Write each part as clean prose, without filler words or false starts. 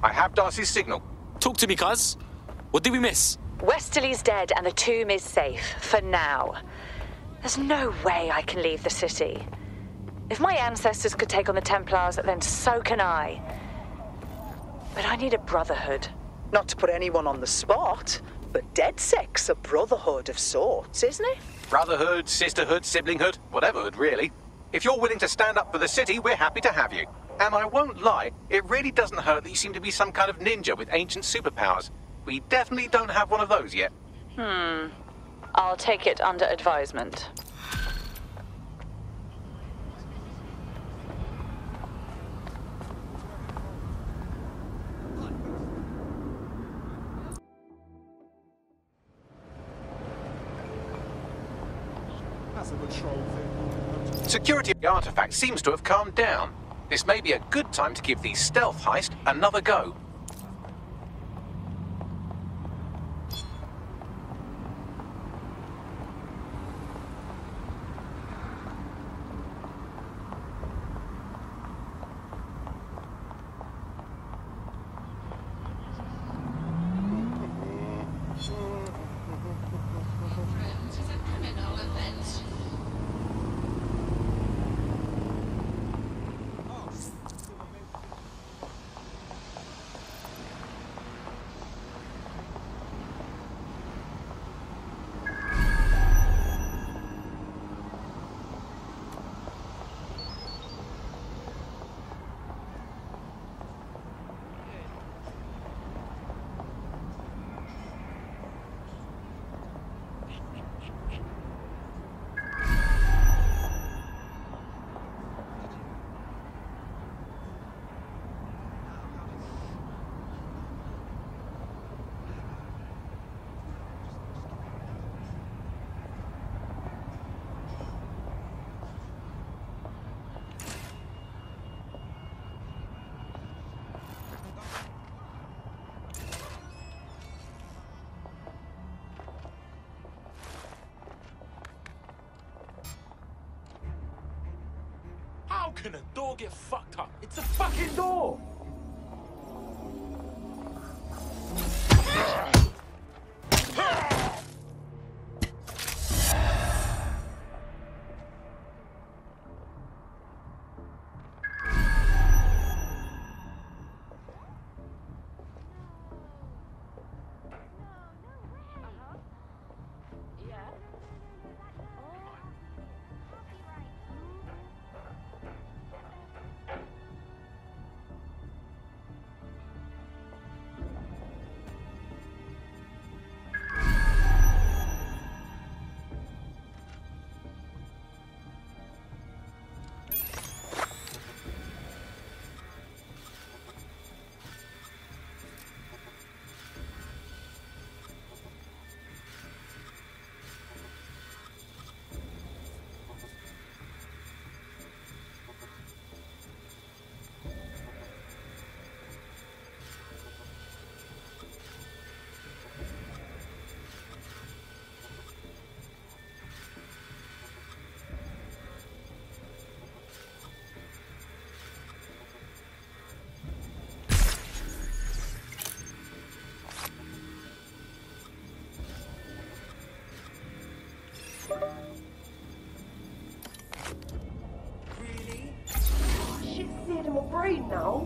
I have Darcy's signal. Talk to me, cuz. What did we miss? Westerly's dead and the tomb is safe, for now. There's no way I can leave the city. If my ancestors could take on the Templars, then so can I. But I need a brotherhood. Not to put anyone on the spot, but DedSec's a brotherhood of sorts, isn't it? Brotherhood, sisterhood, siblinghood, whateverhood, really. If you're willing to stand up for the city, we're happy to have you. And I won't lie, it really doesn't hurt that you seem to be some kind of ninja with ancient superpowers. We definitely don't have one of those yet. I'll take it under advisement. Security of the artifact seems to have calmed down. This may be a good time to give the stealth heist another go. How can a door get fucked up? It's a fucking door! Really? Oh, shit's seared in my brain now.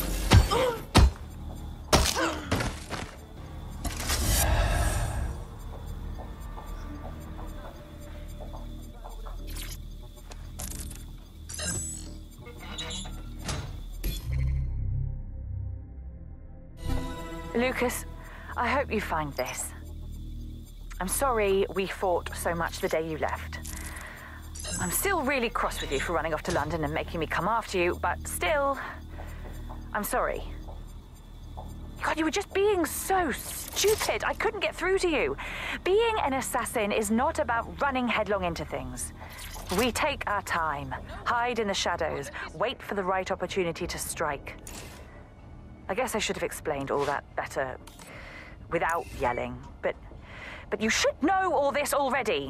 Lucas, I hope you find this. I'm sorry we fought so much the day you left. I'm still really cross with you for running off to London and making me come after you, but still, I'm sorry. God, you were just being so stupid. I couldn't get through to you. Being an assassin is not about running headlong into things. We take our time, hide in the shadows, wait for the right opportunity to strike. I guess I should have explained all that better without yelling, but you should know all this already.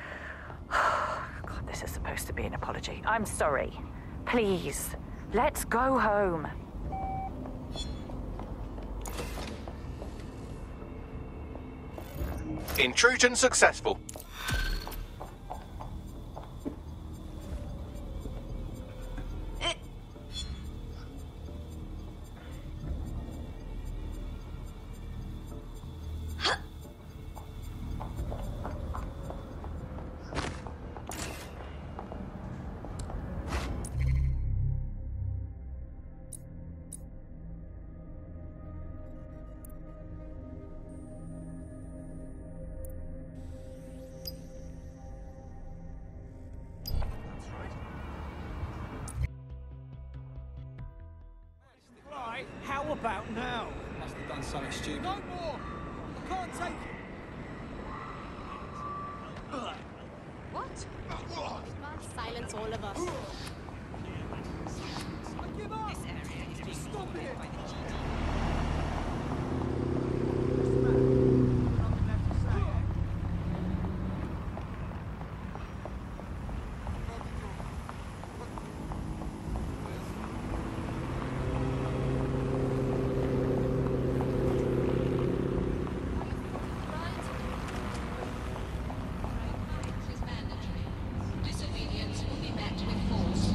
God, this is supposed to be an apology. I'm sorry. Please, let's go home. Intrusion successful. How about now? Must have done something stupid. No more! I can't take it! What? You can't silence all of us. I give up! This area is being stop it! By the GD. Nothing left to say, eh? Disobedience will be met with force.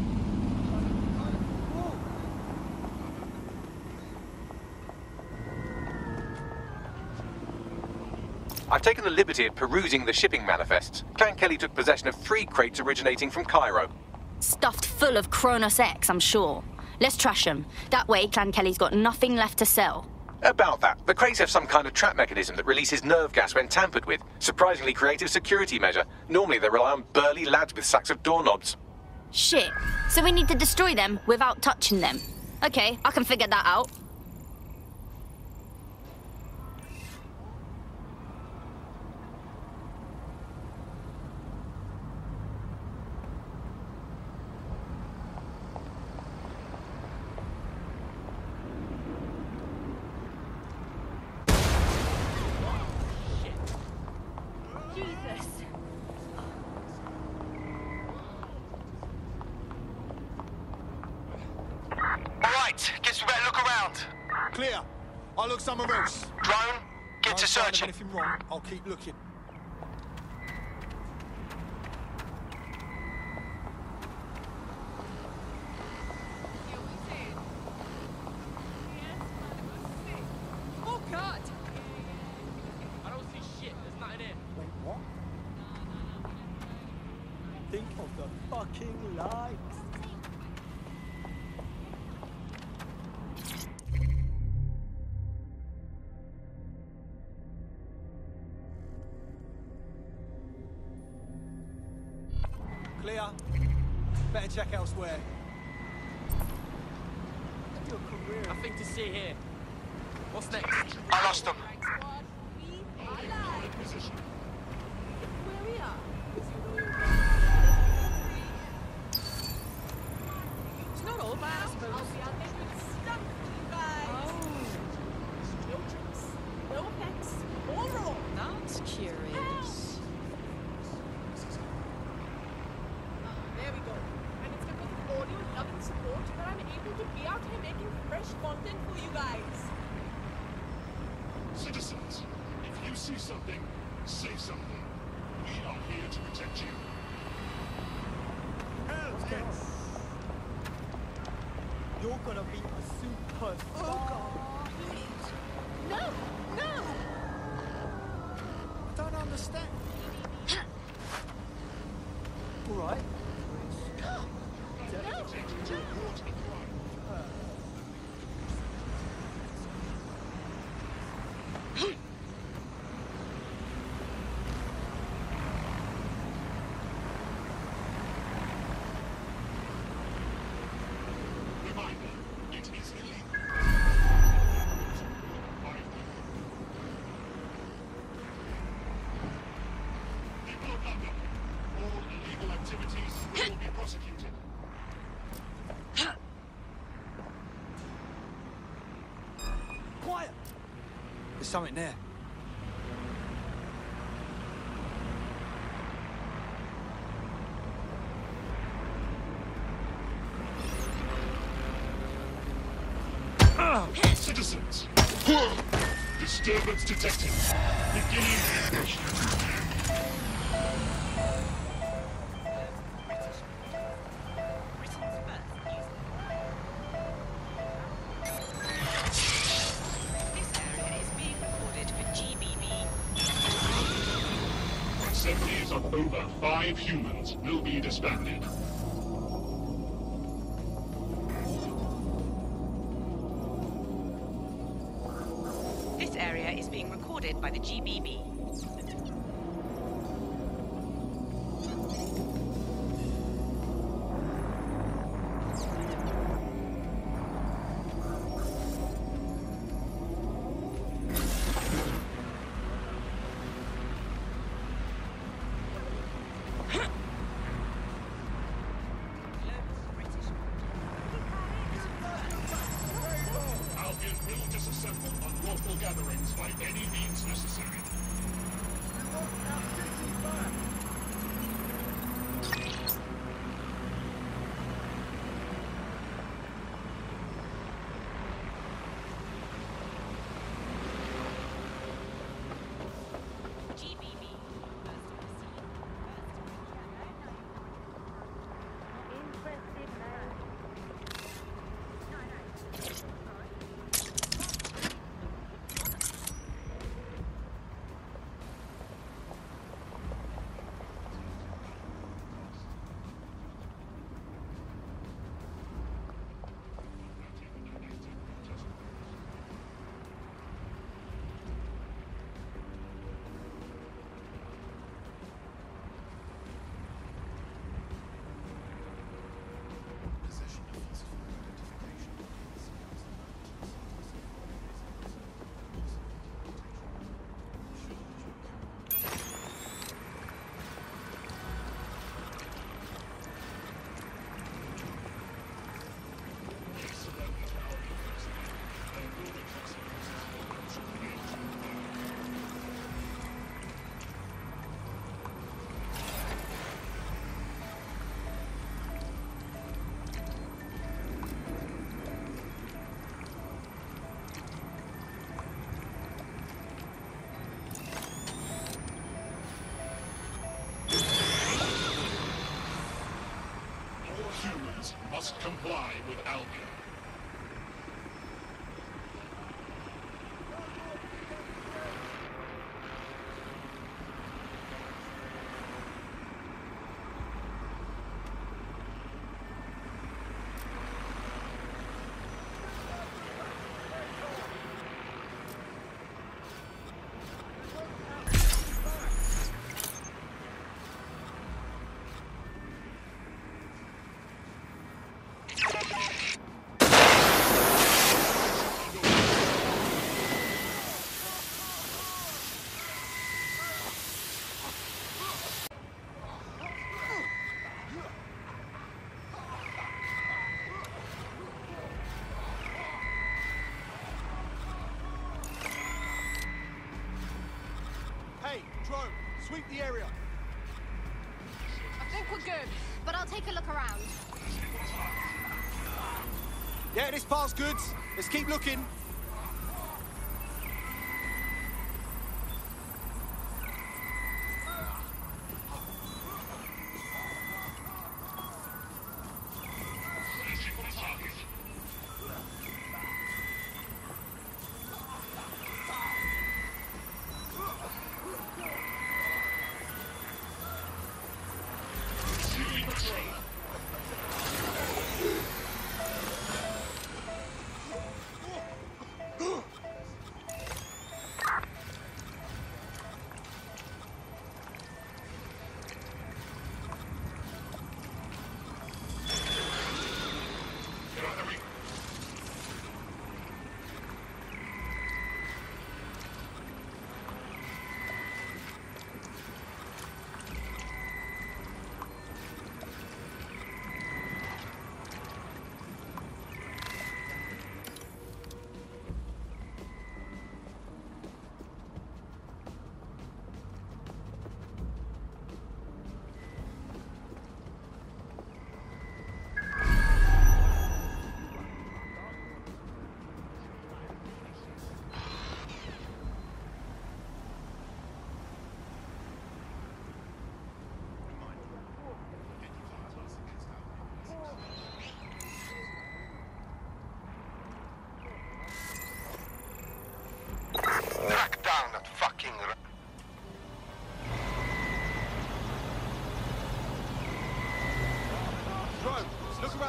I've taken the liberty of perusing the shipping manifests. Clan Kelly took possession of 3 crates originating from Cairo. Stuffed full of Kronos X, I'm sure. Let's trash them. That way, Clan Kelly's got nothing left to sell. About that, the crates have some kind of trap mechanism that releases nerve gas when tampered with. Surprisingly creative security measure. Normally they rely on burly lads with sacks of doorknobs. Shit. So we need to destroy them without touching them. Okay, I can figure that out. Jesus. Alright, guess we better look around. Clear. I'll look somewhere else. Drone, get to If I find searching. anything wrong, I'll keep looking. Oh, God! I don't see shit. There's nothing in. Wait, what? Think of the fucking lights. Clear. Better check elsewhere. Your career. Nothing to see here. What's next? I lost them. Where we are? It's not all bad, I suppose. We are getting stuck, you guys. No tricks, no effects, all wrong. That's curious. There we go. And it's because of audio love and support that I'm able to be out here making fresh content for you guys. Citizens, if you see something, say something. We are here to protect you. You're gonna be a superstar. Oh God, please. No, no. I don't understand. All right. Reminder, it is illegal. People of London, all illegal activities will be prosecuted. Quiet. There's something there. Citizens, Disturbance detected. Beginning ambush. Assemblies of over 5 humans will be disbanded. This area is being recorded by the GBB. Albion will disassemble unlawful gatherings by any means necessary. Humans must comply with Albion. Hey, drone, sweep the area. I think we're good, but I'll take a look around. Yeah, this part's good. Let's keep looking.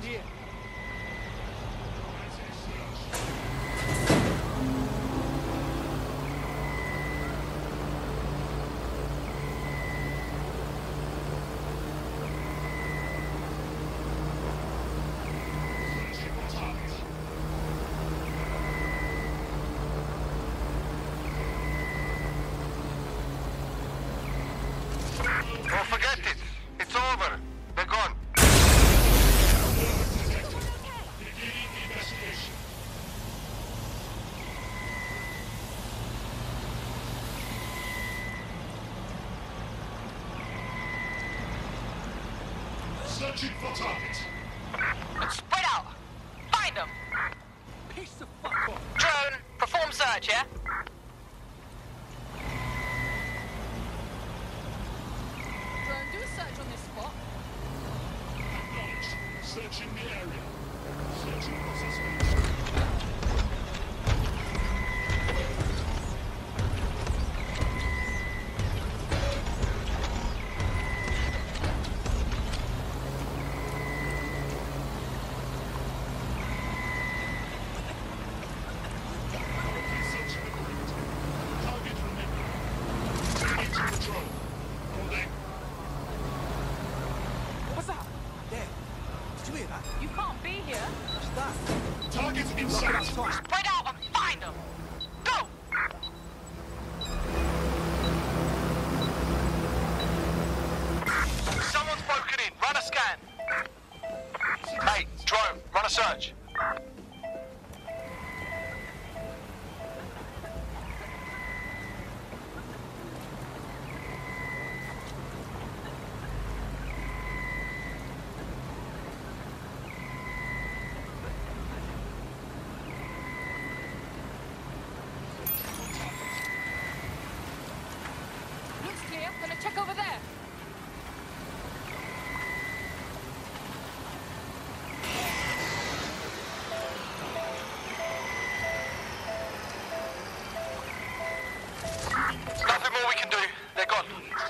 around here. Oh, forget it. It's over. They're gone. Beginning investigation. Searching for target. Spread out. Find them. Piece of fuck off. Drone, perform search, yeah? Drone, do a search on this spot. Acknowledged. Searching the area. Searching for suspects. Searching the perimeter. Target remembered. Taking control. Holding. What was that? There. Did you hear that? You can't be here. What's that? Target in Look sight. outside. Spread out and find them. Go! Someone's broken in. Run a scan. Hey, drone, run a search. Looks clear. Gonna check over there. Nothing more we can do. They're gone.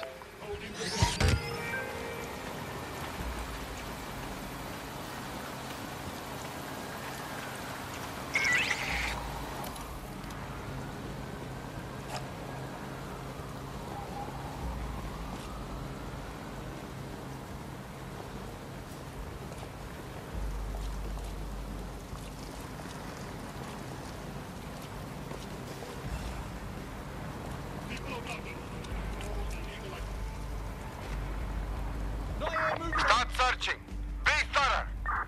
People of London. Not here, move it. Start searching. Be thorough.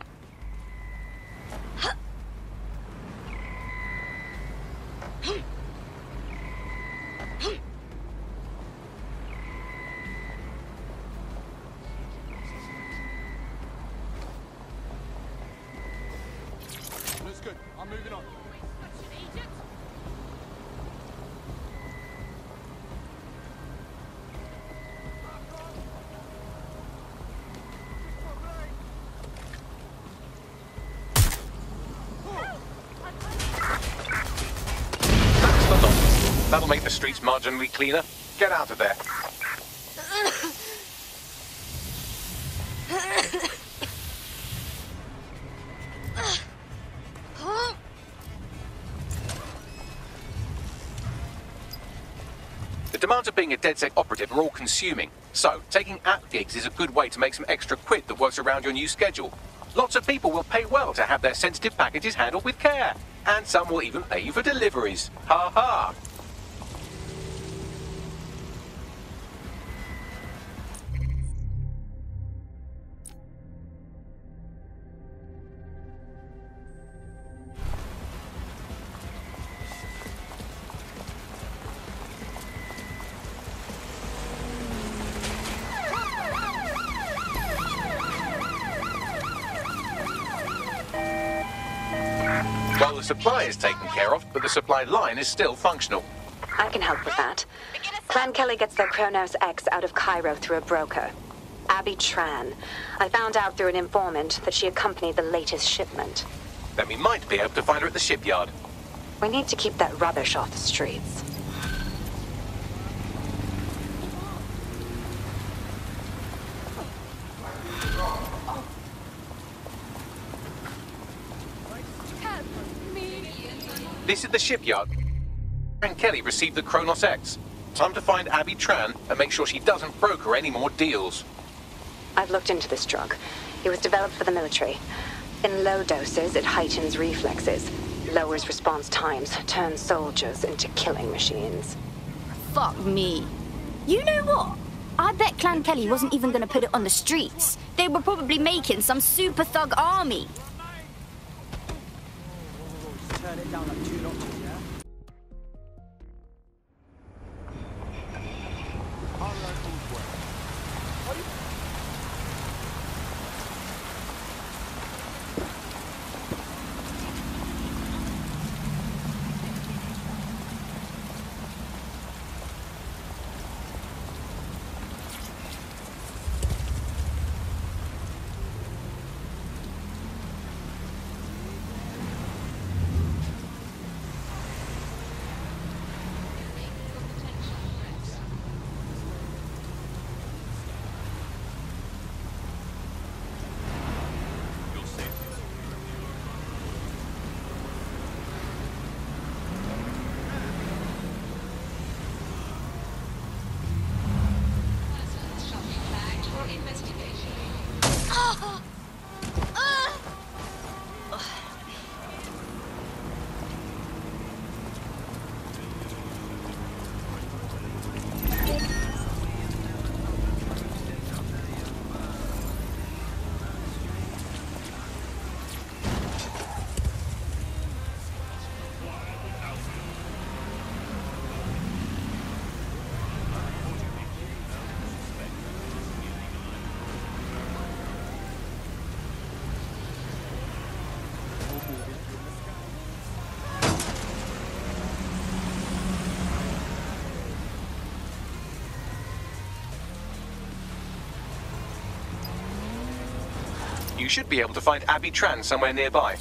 Looks good. I'm moving on. That's the lot. That'll make the streets marginally cleaner. Get out of there. The demands of being a DedSec operative are all-consuming, so taking app gigs is a good way to make some extra quid that works around your new schedule. Lots of people will pay well to have their sensitive packages handled with care, and some will even pay you for deliveries. Ha ha! Well, the supply is taken care of, but the supply line is still functional. I can help with that. Clan Kelly gets their Kronos X out of Cairo through a broker. Abby Tran. I found out through an informant that she accompanied the latest shipment. Then we might be able to find her at the shipyard. We need to keep that rubbish off the streets. This is the shipyard. Clan Kelly received the Kronos X. Time to find Abby Tran and make sure she doesn't broker any more deals. I've looked into this drug. It was developed for the military. In low doses, it heightens reflexes, lowers response times, turns soldiers into killing machines. Fuck me. You know what? I bet Clan Kelly wasn't even gonna put it on the streets. They were probably making some super thug army. Turn it down like 2 notches, yeah? You should be able to find Abby Tran somewhere nearby.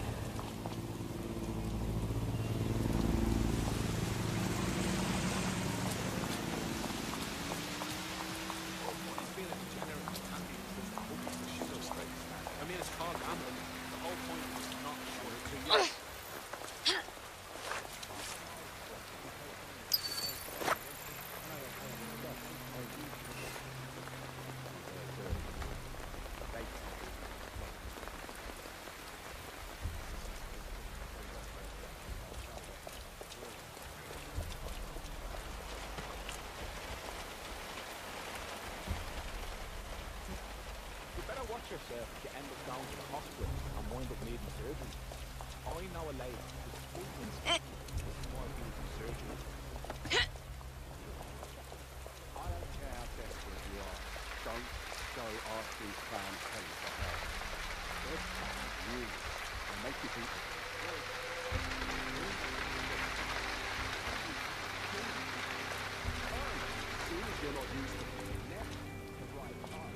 yourself, you end up going to the hospital and wind up needing surgery. I know a lady who's husband's more using surgery. I don't care how desperate you are, don't go asking Clan Kelly for help. They're trying you and make you think you're not used to being left to right time.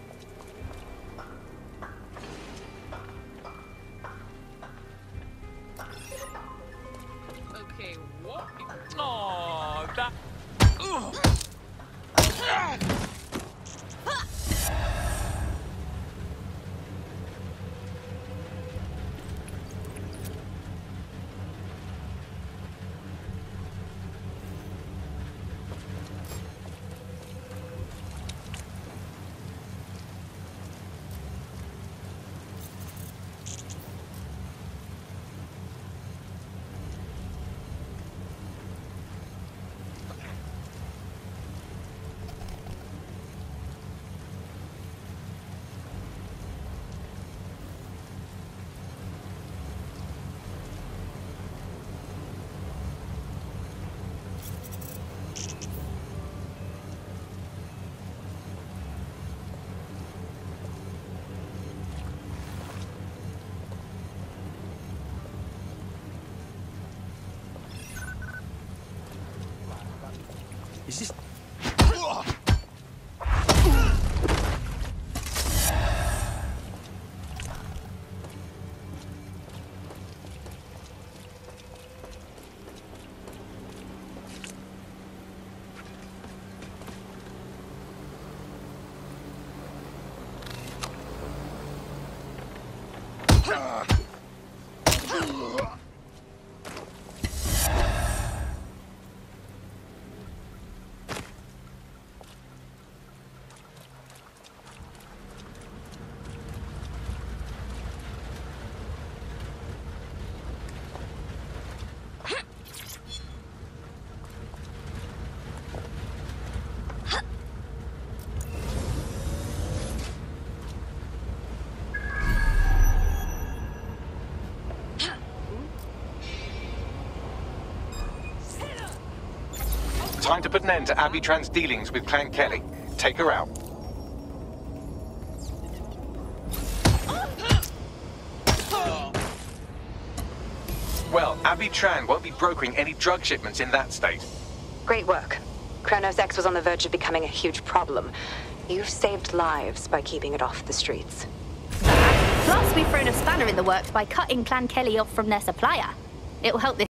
Okay, what? Oh, that. Ugh. Is this... Time to put an end to Abby Tran's dealings with Clan Kelly. Take her out. Well, Abby Tran won't be brokering any drug shipments in that state. Great work. Kronos X was on the verge of becoming a huge problem. You've saved lives by keeping it off the streets. Plus, we've thrown a spanner in the works by cutting Clan Kelly off from their supplier. It'll help this